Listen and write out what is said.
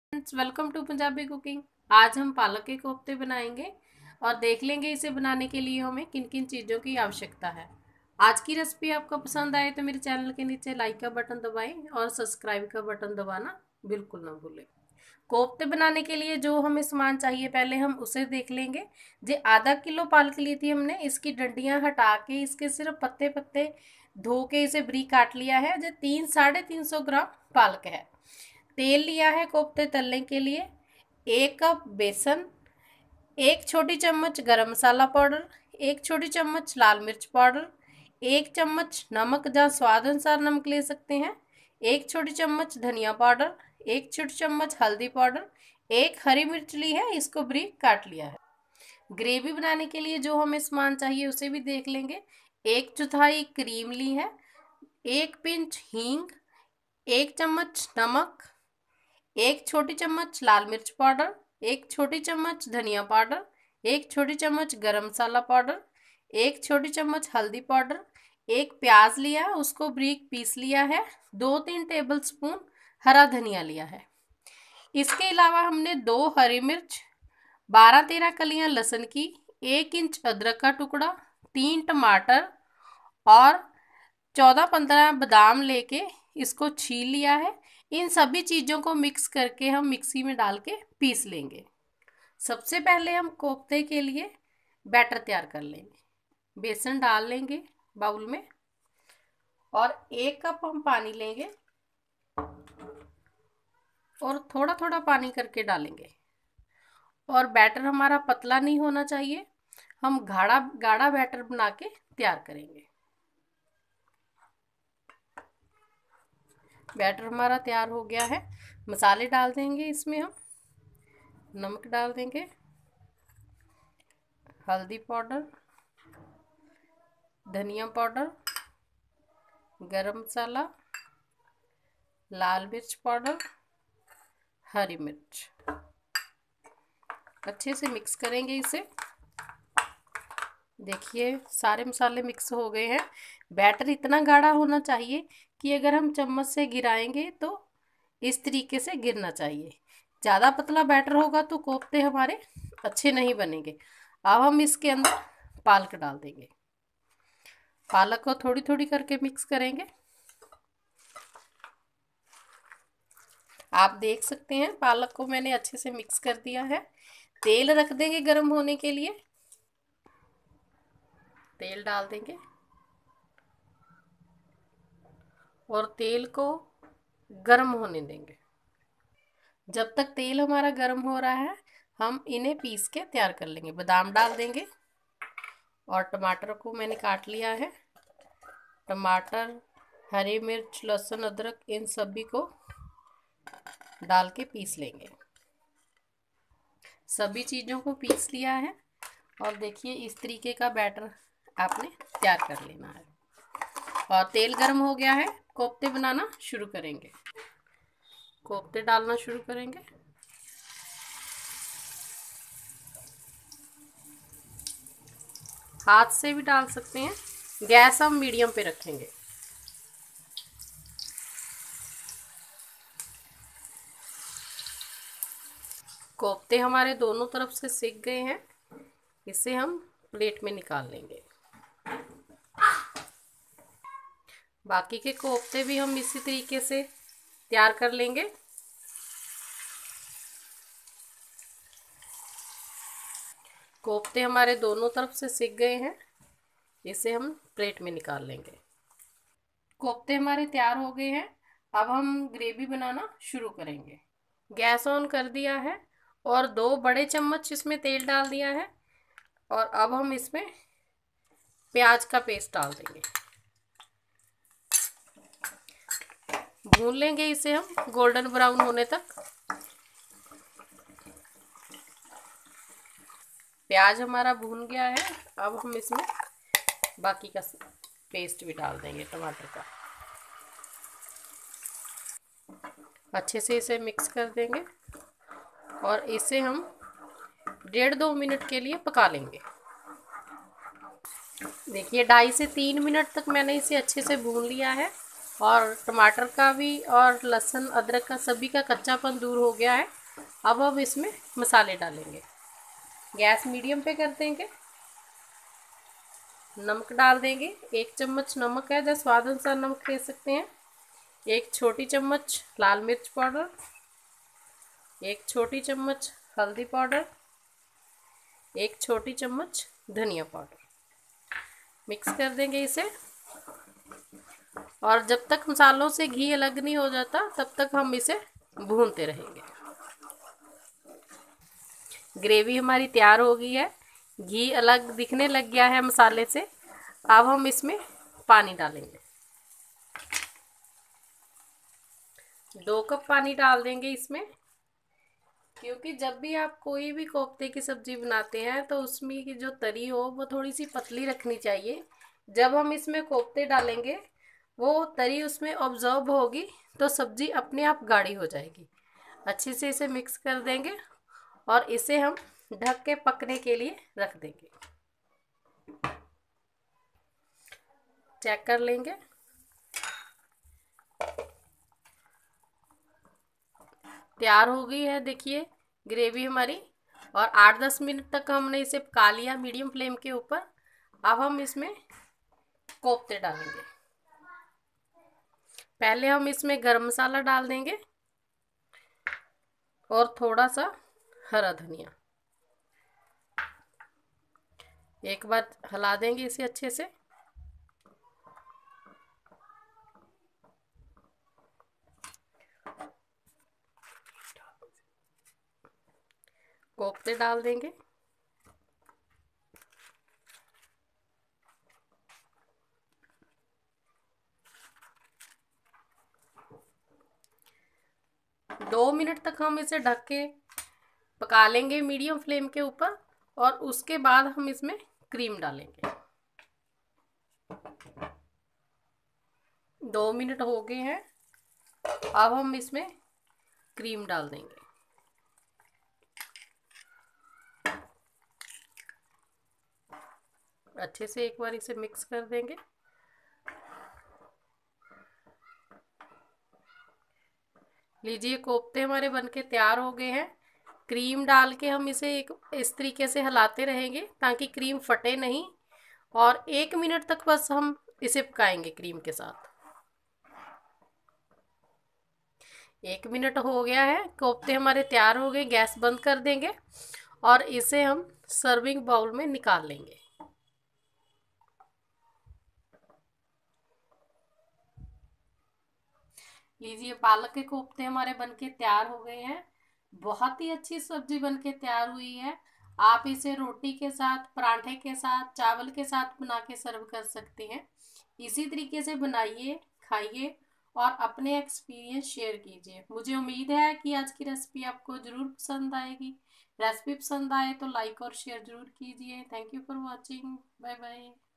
Welcome to Punjabi cooking. आज हम पालक के कोफ्ते बनाएंगे और देख लेंगे इसे बनाने के लिए हमें किन किन चीज़ों की आवश्यकता है। आज की रेसिपी आपको पसंद आए तो मेरे चैनल के नीचे लाइक का बटन दबाएं और सब्सक्राइब का बटन दबाना बिल्कुल ना भूलें। कोफ्ते बनाने के लिए जो हमें सामान चाहिए पहले हम उसे देख लेंगे। जे आधा किलो पालक ली थी हमने, इसकी डंडियां हटा के इसके सिर्फ पत्ते पत्ते धो के इसे बारीक काट लिया है। जो 300-350 ग्राम पालक है। तेल लिया है कोफ्ते तलने के लिए, 1 कप बेसन, 1 छोटी चम्मच गरम मसाला पाउडर, 1 छोटी चम्मच लाल मिर्च पाउडर, 1 चम्मच नमक या स्वाद अनुसार नमक ले सकते हैं, 1 छोटी चम्मच धनिया पाउडर, 1 छोटी चम्मच हल्दी पाउडर, 1 हरी मिर्च ली है, इसको बारीक काट लिया है। ग्रेवी बनाने के लिए जो हमें सामान चाहिए उसे भी देख लेंगे। 1/4 क्रीम ली है, 1 पिंच हींग, 1 चम्मच नमक, 1 छोटी चम्मच लाल मिर्च पाउडर, 1 छोटी चम्मच धनिया पाउडर, 1 छोटी चम्मच गरम मसाला पाउडर, 1 छोटी चम्मच हल्दी पाउडर, 1 प्याज लिया है उसको बारीक पीस लिया है, 2-3 टेबल स्पून हरा धनिया लिया है। इसके अलावा हमने 2 हरी मिर्च, 12-13 कलियां लहसुन की, 1 इंच अदरक का टुकड़ा, 3 टमाटर और 14-15 बादाम लेके इसको छील लिया है। इन सभी चीज़ों को मिक्स करके हम मिक्सी में डाल के पीस लेंगे। सबसे पहले हम कोफ्ते के लिए बैटर तैयार कर लेंगे। बेसन डाल लेंगे बाउल में और 1 कप हम पानी लेंगे और थोड़ा थोड़ा पानी करके डालेंगे। और बैटर हमारा पतला नहीं होना चाहिए, हम गाढ़ा गाढ़ा बैटर बना के तैयार करेंगे। बैटर हमारा तैयार हो गया है। मसाले डाल देंगे इसमें हम। नमक डाल देंगे, हल्दी पाउडर, धनिया पाउडर, गरम मसाला, लाल मिर्च पाउडर, हरी मिर्च। अच्छे से मिक्स करेंगे इसे। देखिए सारे मसाले मिक्स हो गए हैं। बैटर इतना गाढ़ा होना चाहिए कि अगर हम चम्मच से गिराएंगे तो इस तरीके से गिरना चाहिए। ज़्यादा पतला बैटर होगा तो कोफ्ते हमारे अच्छे नहीं बनेंगे। अब हम इसके अंदर पालक डाल देंगे। पालक को थोड़ी थोड़ी करके मिक्स करेंगे। आप देख सकते हैं पालक को मैंने अच्छे से मिक्स कर दिया है। तेल रख देंगे गर्म होने के लिए। तेल डाल देंगे और तेल को गर्म होने देंगे। जब तक तेल हमारा गर्म हो रहा है हम इन्हें पीस के तैयार कर लेंगे। बादाम डाल देंगे और टमाटर को मैंने काट लिया है। टमाटर, हरी मिर्च, लहसुन, अदरक इन सभी को डाल के पीस लेंगे। सभी चीज़ों को पीस लिया है और देखिए इस तरीके का बैटर आपने तैयार कर लेना है। और तेल गर्म हो गया है, कोफ्ते बनाना शुरू करेंगे। कोफ्ते डालना शुरू करेंगे। हाथ से भी डाल सकते हैं। गैस हम मीडियम पे रखेंगे। कोफ्ते हमारे दोनों तरफ से सिक गए हैं। इसे हम प्लेट में निकाल लेंगे। बाकी के कोफ्ते भी हम इसी तरीके से तैयार कर लेंगे। कोफ्ते हमारे दोनों तरफ से सिक गए हैं। इसे हम प्लेट में निकाल लेंगे। कोफ्ते हमारे तैयार हो गए हैं। अब हम ग्रेवी बनाना शुरू करेंगे। गैस ऑन कर दिया है और 2 बड़े चम्मच इसमें तेल डाल दिया है। और अब हम इसमें प्याज का पेस्ट डाल देंगे। भून लेंगे इसे हम गोल्डन ब्राउन होने तक। प्याज हमारा भून गया है। अब हम इसमें बाकी का पेस्ट भी डाल देंगे टमाटर का। अच्छे से इसे मिक्स कर देंगे और इसे हम 1.5-2 मिनट के लिए पका लेंगे। देखिए 2.5 से 3 मिनट तक मैंने इसे अच्छे से भून लिया है और टमाटर का भी और लहसुन अदरक का सभी का कच्चापन दूर हो गया है। अब हम इसमें मसाले डालेंगे। गैस मीडियम पे कर देंगे। नमक डाल देंगे, 1 चम्मच नमक है, जो स्वाद अनुसार नमक ले सकते हैं। 1 छोटी चम्मच लाल मिर्च पाउडर, 1 छोटी चम्मच हल्दी पाउडर, 1 छोटी चम्मच धनिया पाउडर। मिक्स कर देंगे इसे, और जब तक मसालों से घी अलग नहीं हो जाता तब तक हम इसे भूनते रहेंगे। ग्रेवी हमारी तैयार हो गई है, घी अलग दिखने लग गया है मसाले से। अब हम इसमें पानी डालेंगे। 2 कप पानी डाल देंगे इसमें, क्योंकि जब भी आप कोई भी कोफ्ते की सब्जी बनाते हैं तो उसमें की जो तरी हो वो थोड़ी सी पतली रखनी चाहिए। जब हम इसमें कोफ्ते डालेंगे वो तरी उसमें ऑब्जर्व होगी तो सब्जी अपने आप गाढ़ी हो जाएगी। अच्छे से इसे मिक्स कर देंगे और इसे हम ढक के पकने के लिए रख देंगे। चेक कर लेंगे। तैयार हो गई है, देखिए ग्रेवी हमारी। और 8-10 मिनट तक हमने इसे पका लिया मीडियम फ्लेम के ऊपर। अब हम इसमें कोफ्ते डालेंगे। पहले हम इसमें गरम मसाला डाल देंगे और थोड़ा सा हरा धनिया। एक बार हिला देंगे इसे अच्छे से। कोफ्ते डाल देंगे। दो मिनट तक हम इसे ढक के पका लेंगे मीडियम फ्लेम के ऊपर, और उसके बाद हम इसमें क्रीम डालेंगे। 2 मिनट हो गए हैं, अब हम इसमें क्रीम डाल देंगे। अच्छे से एक बार इसे मिक्स कर देंगे। लीजिए कोफ्ते हमारे बनके तैयार हो गए हैं। क्रीम डाल के हम इसे इस तरीके से हिलाते रहेंगे ताकि क्रीम फटे नहीं, और 1 मिनट तक बस हम इसे पकाएंगे क्रीम के साथ। 1 मिनट हो गया है, कोफ्ते हमारे तैयार हो गए। गैस बंद कर देंगे और इसे हम सर्विंग बाउल में निकाल लेंगे। लीजिए पालक के कोफ्ते हमारे बनके तैयार हो गए हैं। बहुत ही अच्छी सब्जी बनके तैयार हुई है। आप इसे रोटी के साथ, पराठे के साथ, चावल के साथ बना के सर्व कर सकते हैं। इसी तरीके से बनाइए, खाइए और अपने एक्सपीरियंस शेयर कीजिए। मुझे उम्मीद है कि आज की रेसिपी आपको ज़रूर पसंद आएगी। रेसिपी पसंद आए तो लाइक और शेयर ज़रूर कीजिए। Thank you for watching. Bye bye.